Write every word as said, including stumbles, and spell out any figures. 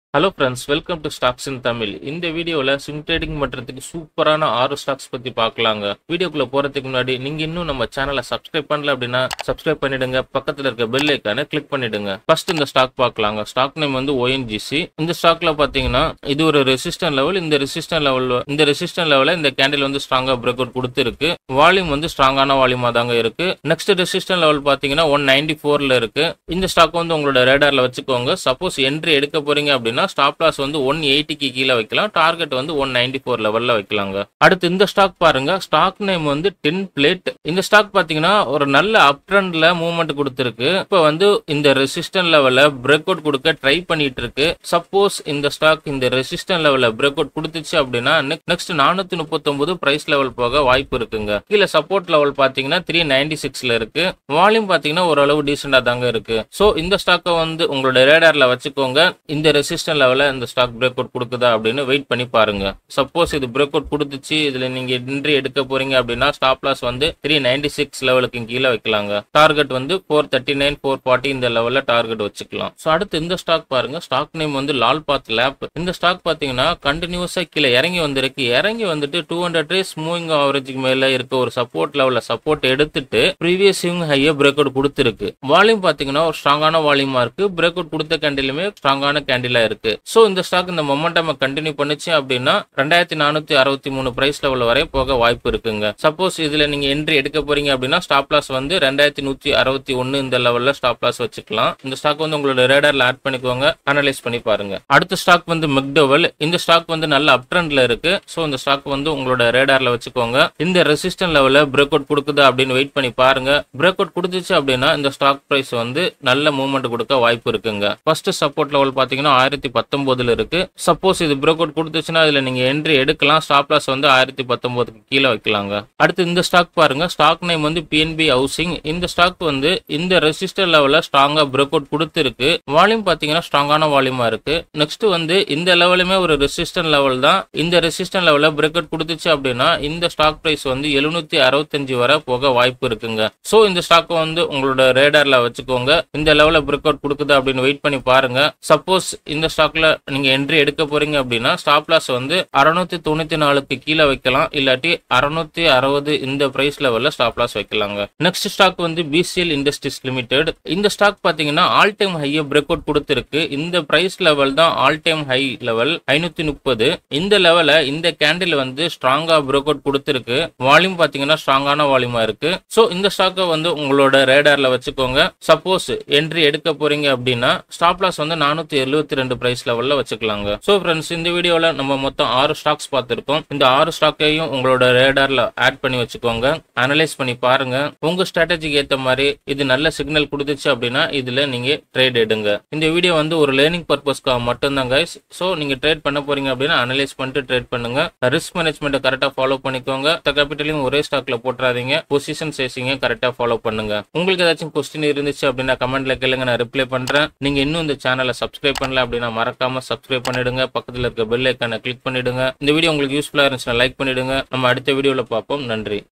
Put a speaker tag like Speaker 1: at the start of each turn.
Speaker 1: Hello friends, welcome to Stocks in Tamil. இந்த வீடியோல swing trading பண்றதுக்கு சூப்பரான ஆறு ஸ்டாக்ஸ் பத்தி பார்க்கலாங்க. வீடியோக்குள்ள போறதுக்கு முன்னாடி நீங்க இன்னும் நம்ம சேனலை சப்ஸ்கிரைப் பண்ணல அப்படினா சப்ஸ்கிரைப் பண்ணிடுங்க. பக்கத்துல இருக்க பெல் ஐகானை கிளிக் பண்ணிடுங்க. ஃபர்ஸ்ட் இந்த ஸ்டாக் பார்க்கலாங்க. ஸ்டாக் நேம் வந்து O N G C. இந்த ஸ்டாக்ல பாத்தீங்கன்னா இது ஒரு ரெசிஸ்டன்ட் லெவல். இந்த ரெசிஸ்டன்ட் லெவல் இந்த ரெசிஸ்டன்ட் லெவல்ல இந்த கேண்டில் வந்து ஸ்ட்ராங்கா பிரேக் அவுட் கொடுத்திருக்கு. வால்யூம் வந்து ஸ்ட்ராங்கான வால்யூமா தாங்க இருக்கு. நெக்ஸ்ட் ரெசிஸ்டன்ட் லெவல் பாத்தீங்கன்னா one ninety-four ல இருக்கு. இந்த ஸ்டாக் வந்து உங்களோட ரேடார்ல வச்சுக்கோங்க. சப்போஸ் என்ட்ரி எடுக்க போறீங்க அப்படினா ஸ்டாப் லாஸ் வந்து one eighty க்கு கீழ வைக்கலாம். டார்கெட் வந்து one ninety-four லெவல்ல வைக்கலாங்க. அடுத்து இந்த ஸ்டாக் பாருங்க. ஸ்டாக் நேம் வந்து ten plate. இந்த ஸ்டாக் பாத்தீங்கன்னா ஒரு நல்ல அப் ட்ரெண்ட்ல மூவ்மெண்ட் கொடுத்திருக்கு. இப்போ வந்து இந்த ரெசிஸ்டன்ட் லெவல்ல பிரேக் அவுட் கொடுக்க ட்ரை பண்ணிட்டு இருக்கு. சப்போஸ் இந்த ஸ்டாக் இந்த ரெசிஸ்டன்ட் லெவல்ல பிரேக் அவுட் கொடுத்துச்சு அப்படினா next four thirty-nine price level போக வாய்ப்பு இருக்குங்க. கீழ சப்போர்ட் லெவல் பாத்தீங்கன்னா three ninety-six ல இருக்கு. வால்யூம் பாத்தீங்கன்னா ஓரளவு டீசென்ட்டா தாங்க இருக்கு. சோ இந்த ஸ்டாக்கை வந்து உங்களோட ரேடார்ல வச்சுக்கோங்க. இந்த ரெசிஸ்டன்ட் லெவல்ல இந்த ஸ்டாக் பிரேக் அவுட் கொடுக்குதா அப்படின்னு வெயிட் பண்ணி பாருங்க. சப்போஸ் இது பிரேக் அவுட் கொடுத்துச்சு, இதுல நீங்க என்ட்ரி எடுக்க போறீங்க அப்படின்னா ஸ்டாப் லாஸ் வந்து three ninety-six லெவலுக்கு கீழே வைக்கலாங்க. டார்கெட் வந்து four thirty-nine four forty இந்த லெவல்ல டார்கெட் வச்சுக்கலாம். சோ அடுத்து இந்த ஸ்டாக் பாருங்க. ஸ்டாக் நேம் வந்து லால் பாத் லேப். இந்த ஸ்டாக் பாத்தீங்கன்னா கண்டினியூஸா கீழே இறங்கி வந்திருக்கு. இறங்கி வந்துட்டு two hundred டேஸ் மூவிங் ஆவரேஜ்க்கு மேல இருக்க ஒரு சப்போர்ட் லெவல்ல சப்போர்ட் எடுத்துட்டு ப்ரீவியஸ் ஸ்விங் ஹையை பிரேக் அவுட் கொடுத்திருக்கு. வால்யூம் பாத்தீங்கன்னா ஒரு ஸ்ட்ராங்கான வால்யூமா இருக்கு. பிரேக் அவுட் கொடுத்த கேண்டிலுமே ஸ்ட்ராங்கான கேண்டிலா இருக்கு. சோ இந்த ஸ்டாக் இந்த மொமெண்டம் கண்டினியூ பண்ணுச்சு அப்படின்னா ரெண்டாயிரத்தி நானூத்தி அறுபத்தி மூணு பிரைஸ் லெவல் வரை போக வாய்ப்பு இருக்குங்க. சப்போஸ் இதுல நீங்க என்ட்ரி எடுக்க போறீங்க அப்படின்னா ஸ்டாப் லாஸ் வந்து ரெண்டாயிரத்தி நூத்தி அறுபத்தி ஒன்னு இந்த லெவல்ல ஸ்டாப் லாஸ் வச்சுக்கலாம். இந்த ஸ்டாக் வந்து உங்களோட ரேடார்ல ஆட் பண்ணிக்கோங்க, அனலைஸ் பண்ணி பாருங்க. அடுத்த ஸ்டாக் வந்து மெக்டோவல். இந்த ஸ்டாக் வந்து நல்ல அப் ட்ரெண்ட்ல இருக்கு. சோ இந்த ஸ்டாக் வந்து உங்களோட ரேடார்ல வச்சுக்கோங்க. இந்த ரெசிஸ்டன்ட் லெவல்ல பிரேக் அவுட் கொடுக்குதா அப்படின்னு வெயிட் பண்ணி பாருங்க. பிரேக் அவுட் கொடுத்துச்சு அப்படின்னா இந்த ஸ்டாக் பிரைஸ் வந்து நல்ல மூவ்மெண்ட் கொடுக்க வாய்ப்பு இருக்குங்க. ஃபர்ஸ்ட் சப்போர்ட் லெவல் பாத்தீங்கன்னா ஆயிரத்தி பத்தொன்பதுல இருக்கு. சப்போஸ் இது பிரேக் அவுட் கொடுத்துச்சுன்னா இதுல நீங்க என்ட்ரி எடுக்கலாம். ஸ்டாப் லாஸ் வந்து ஆயிரத்தி பத்தொன்பதுக்கு கீழே வைக்கலாங்க. அடுத்து இந்த ஸ்டாக் பாருங்க. ஸ்டாக் நேம் வந்து P N B ஹவுசிங். இந்த ஸ்டாக் வந்து இந்த ரெசிஸ்டர் லெவல்ல ஸ்ட்ராங்கா பிரேக் அவுட் கொடுத்திருக்கு. வால்யூம் பாத்தீங்கன்னா ஸ்ட்ராங்கான வால்யூமா இருக்கு. நெக்ஸ்ட் வந்து இந்த லெவலுமே ஒரு ரெசிஸ்டன்ட் லெவல் தான். இந்த ரெசிஸ்டன்ட் லெவல்ல பிரேக் அவுட் கொடுத்துச்சு அப்படின்னா இந்த ஸ்டாக் பிரைஸ் வந்து எழுநூத்தி அறுபத்தஞ்சு வரை போக வாய்ப்பு இருக்குங்க. சோ இந்த ஸ்டாக் வந்து உங்களோட ரேடார்ல வச்சுக்கோங்க. இந்த லெவல்ல பிரேக் அவுட் கொடுக்குது அப்படின்னு வெயிட் பண்ணி பாருங்க. சப்போஸ் இந்த ஸ்டாக்ல நீங்க என்ட்ரி எடுக்க போறீங்க அப்படின்னா ஸ்டாப் லாஸ் வந்து அறுநூத்தி தொண்ணூத்தி நாலுக்கு கீழே வைக்கலாம். இல்லாட்டி அறுநூத்தி அறுபது இந்த பிரைஸ் லெவல்ல ஸ்டாப் லாஸ் வைக்கலாங்க. நெக்ஸ்ட் ஸ்டாக் வந்து B C L industries limited. இந்த ஸ்டாக் பாத்தீங்கன்னா ஆல் டைம் ஹையை பிரேக் அவுட் கொடுத்திருக்கு. இந்த பிரைஸ் லெவல் தான் ஆல் டைம் ஹை லெவல் ஐநூத்தி முப்பது. இந்த லெவல்ல இந்த கேண்டில் வந்து ஸ்ட்ராங்கா பிரேக் அவுட் கொடுத்திருக்கு. வால்யூம் பாத்தீங்கன்னா ஸ்ட்ராங்கான வால்யூமா இருக்கு. சோ இந்த ஸ்டாக்கை வந்து உங்களோட ரேடார்ல வச்சுக்கோங்க. சப்போஸ் என்ட்ரி எடுக்க போறீங்க அப்படின்னா ஸ்டாப் லாஸ் வந்து நானூத்தி எழுபத்தி ரெண்டு பிரைஸ் லெவல்ல வச்சுக்கலாங்க. சோ ஃப்ரெண்ட்ஸ், இந்த வீடியோல நம்ம மொத்தம் ஆறு ஸ்டாக்ஸ் பார்த்திருக்கோம். இந்த ஆறு ஸ்டாக்கையும் உங்களோட ரேடார்ல ஆட் பண்ணி வச்சுக்கோங்க, அனலைஸ் பண்ணி பாருங்க. உங்க ஸ்ட்ராட்டஜிக்கு ஏத்த மாதிரி இது நல்ல சிக்னல் கொடுத்துச்சு அப்படின்னா இதுல நீங்க ட்ரேட் எடுங்க. இந்த வீடியோ வந்து ஒரு லேர்னிங் பர்பஸ்க்காக மட்டும்தான் கைஸ். சோ நீங்க ட்ரேட் பண்ண போறீங்க அப்படின்னா அனலைஸ் பண்ணிட்டு ட்ரேட் பண்ணுங்க. ரிஸ்க் மேனேஜ்மெண்ட் கரெக்டா ஃபாலோ பண்ணிக்கோங்க. கேபிட்டலையும் ஒரே ஸ்டாக்ல போட்டுறாதீங்க. பொசிஷன் சைசிங்க கரெக்டா ஃபாலோ பண்ணுங்க. உங்களுக்கு ஏதாச்சும் கொஸ்டின் இருந்துச்சு அப்படின்னா கமெண்ட்ல கேளுங்க, நான் ரிப்ளை பண்றேன். நீங்க இன்னும் இந்த சேனலை சப்ஸ்கிரைப் பண்ணல அப்படின்னா மறக்காம சப்ஸ்கிரைப் பண்ணிடுங்க. பக்கத்துல இருக்க பெல் ஐகானை கிளிக் பண்ணிடுங்க. இந்த வீடியோ உங்களுக்கு யூஸ்ஃபுல்லா இருந்துச்சுன்னா லைக் பண்ணிடுங்க. நம்ம அடுத்த வீடியோல பார்ப்போம். நன்றி.